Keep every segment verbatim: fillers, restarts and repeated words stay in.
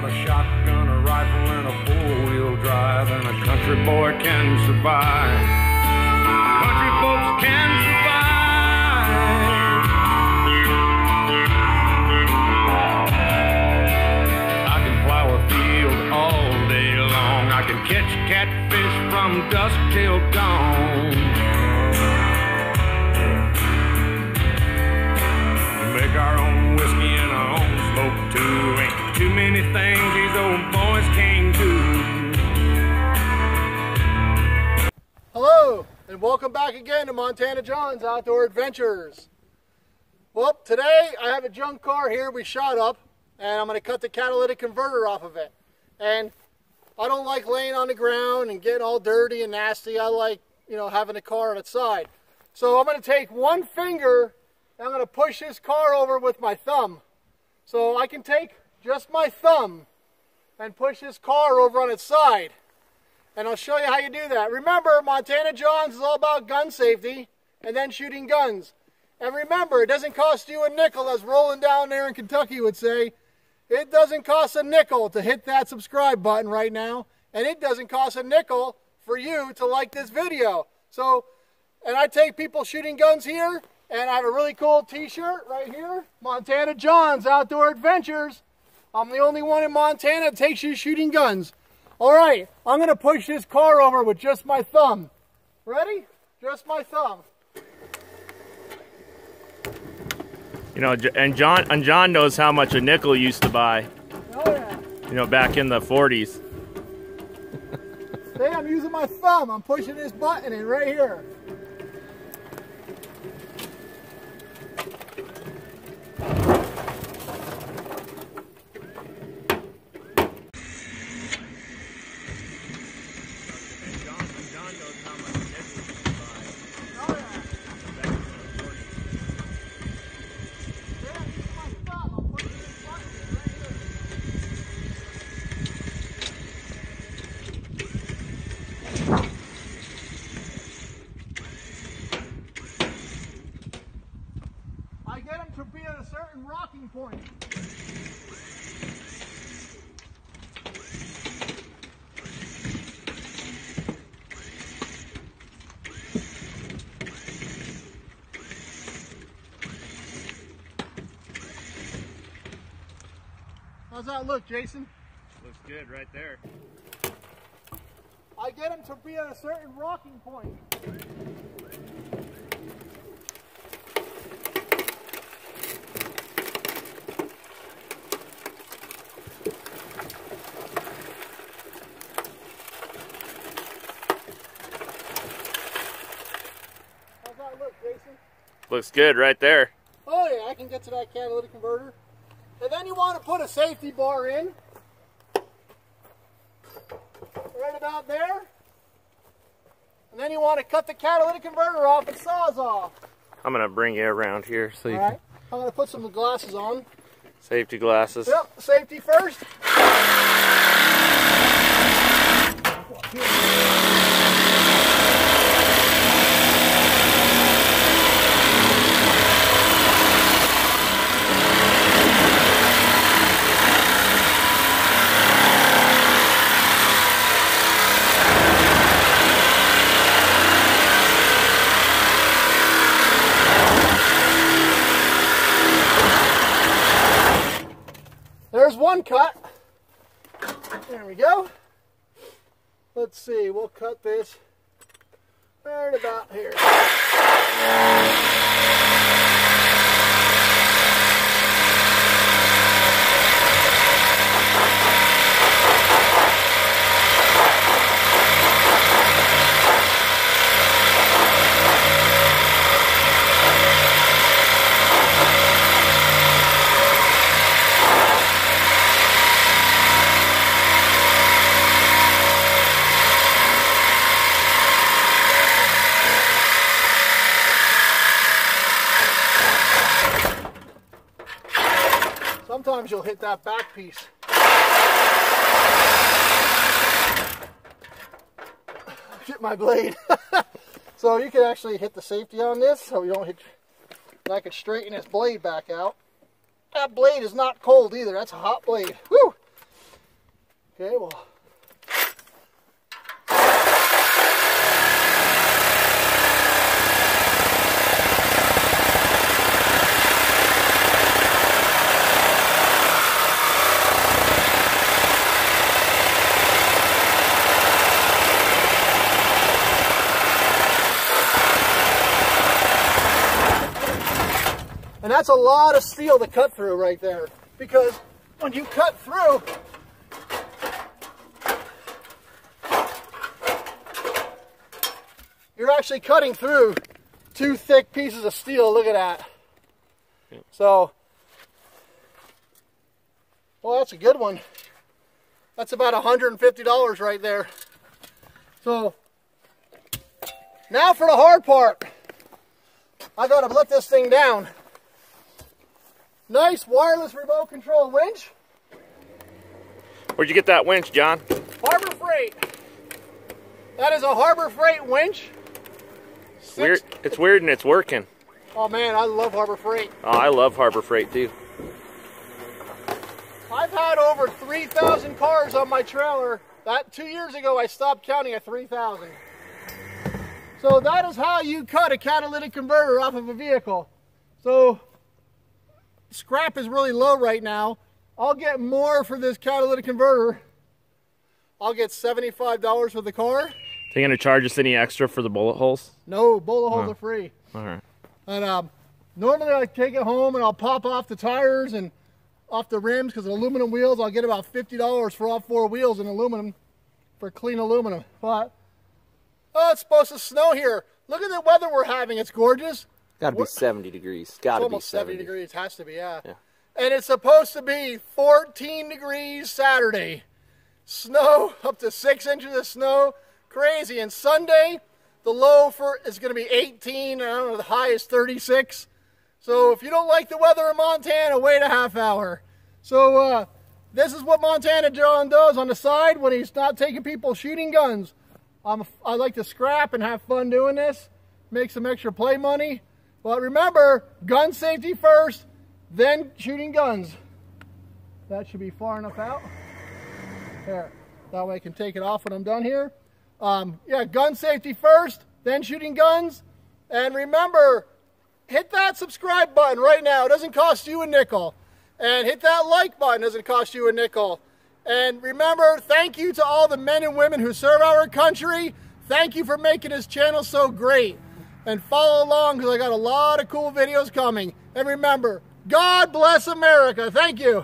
a shotgun, a rifle, and a four-wheel drive, and a country boy can survive. Country folks can survive. I can plow a field all day long. I can catch catfish from dusk till dawn. Make our own whiskey and our own smoke too. Ain't too many things these old boys can't do. Hello, and welcome back again to Montana John's Outdoor Adventures. Well, today I have a junk car here we shot up, and I'm going to cut the catalytic converter off of it. And I don't like laying on the ground and getting all dirty and nasty. I like, you know, having the car on its side. So I'm going to take one finger and I'm going to push this car over with my thumb. So I can take just my thumb and push this car over on its side. And I'll show you how you do that. Remember, Montana John's is all about gun safety and then shooting guns. And remember, it doesn't cost you a nickel, as Rolling Down there in Kentucky would say. It doesn't cost a nickel to hit that subscribe button right now. And it doesn't cost a nickel for you to like this video. So, and I take people shooting guns here, and I have a really cool t-shirt right here. Montana John's Outdoor Adventures. I'm the only one in Montana that takes you shooting guns. All right, I'm going to push this car over with just my thumb. Ready? Just my thumb. You know, and John and John knows how much a nickel used to buy. Oh yeah. You know, back in the forties. See, I'm using my thumb. I'm pushing this button in right here. I get them to be at a certain rocking point. How's that look, Jason? Looks good right there. I get them to be at a certain rocking point. How's that look, Jason? Looks good right there. Oh yeah, I can get to that catalytic converter. And then you want to put a safety bar in. Right about there. And then you want to cut the catalytic converter off and Sawzall. I'm gonna bring you around here so you All right. I'm going to put some glasses on. can safety glasses. Yep, safety first. There's one cut. There we go. Let's see, we'll cut this right about here. Sometimes you'll hit that back piece. Hit my blade. So you can actually hit the safety on this so you don't hit. And I can straighten this blade back out. That blade is not cold either. That's a hot blade. Woo! Okay, well. And that's a lot of steel to cut through right there, because when you cut through, you're actually cutting through two thick pieces of steel. Look at that. Yep. So, well, that's a good one. That's about one hundred fifty dollars right there. So, now for the hard part. I gotta let this thing down. Nice wireless remote control winch. Where'd you get that winch, John? Harbor Freight. That is a Harbor Freight winch. It's weird. It's weird and it's working. Oh man, I love Harbor Freight. Oh, I love Harbor Freight too. I've had over three thousand cars on my trailer. That two years ago, I stopped counting at three thousand. So that is how you cut a catalytic converter off of a vehicle. So scrap is really low right now. I'll get more for this catalytic converter. I'll get seventy-five dollars for the car. They gonna charge us any extra for the bullet holes? No, bullet holes Oh. are free. All right. And um, normally I take it home and I'll pop off the tires and off the rims, because aluminum wheels, I'll get about fifty dollars for all four wheels in aluminum, for clean aluminum. But, oh, it's supposed to snow here. Look at the weather we're having. It's gorgeous. Got to be seventy degrees. Got to be Almost seventy seventy degrees. Has to be, yeah. Yeah. And it's supposed to be fourteen degrees Saturday. Snow, up to six inches of snow. Crazy. And Sunday, the low for is going to be eighteen. I don't know, the high is thirty-six. So if you don't like the weather in Montana, wait a half hour. So uh, this is what Montana John does on the side when he's not taking people shooting guns. I'm, I like to scrap and have fun doing this. Make some extra play money. But remember, gun safety first, then shooting guns. That should be far enough out. There. That way I can take it off when I'm done here. Um, yeah, gun safety first, then shooting guns. And remember, hit that subscribe button right now. It doesn't cost you a nickel. And hit that like button. It doesn't cost you a nickel. And remember, thank you to all the men and women who serve our country. Thank you for making this channel so great. And follow along, because I got a lot of cool videos coming. And remember, God bless America. Thank you.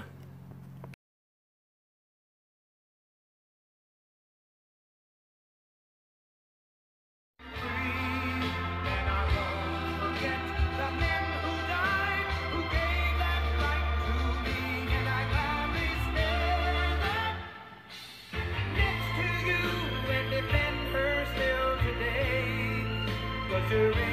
You're